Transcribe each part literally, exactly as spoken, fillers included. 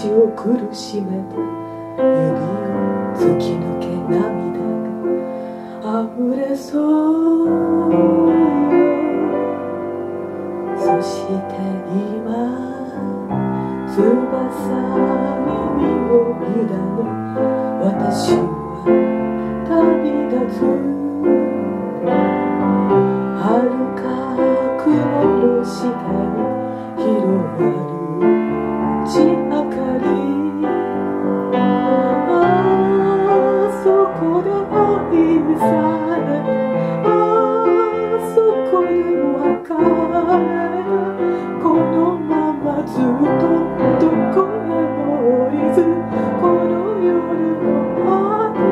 私を苦しめた指を突き抜け涙が溢れそうよ。そして今翼に身を委ね私は旅立つ。遥か雲の下に広がる地明かり。ああそこで愛された、ああそこで別れた。このままずっとどこへも降りずこの夜の果て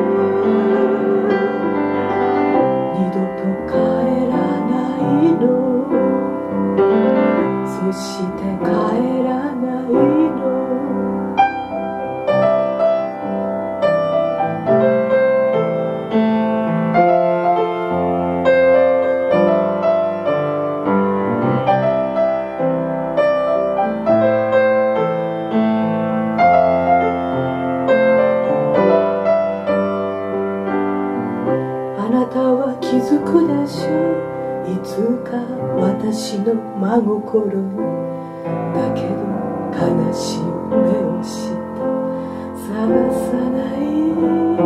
二度と帰らないの。そして帰らないの。あなたは気づくでしょう。いつか私の真心に。だけど悲しい目をして探さないで。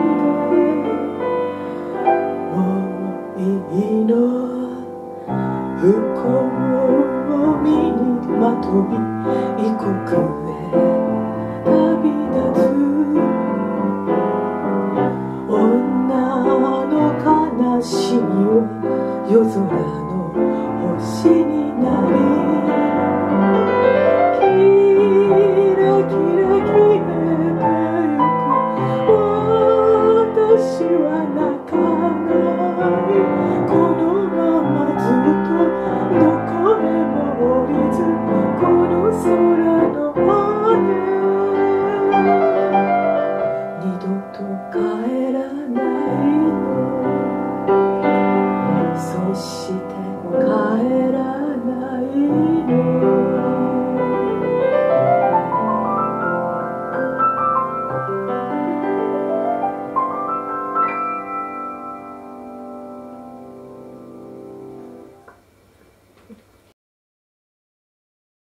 もういいの。不幸を身にまとい異国へ旅立つ。女の悲しみは夜空の星になり、キラキラ消えてゆく。私は泣かない。このままずっとどこへも降りずこの空の果て二度と帰らないの。そして帰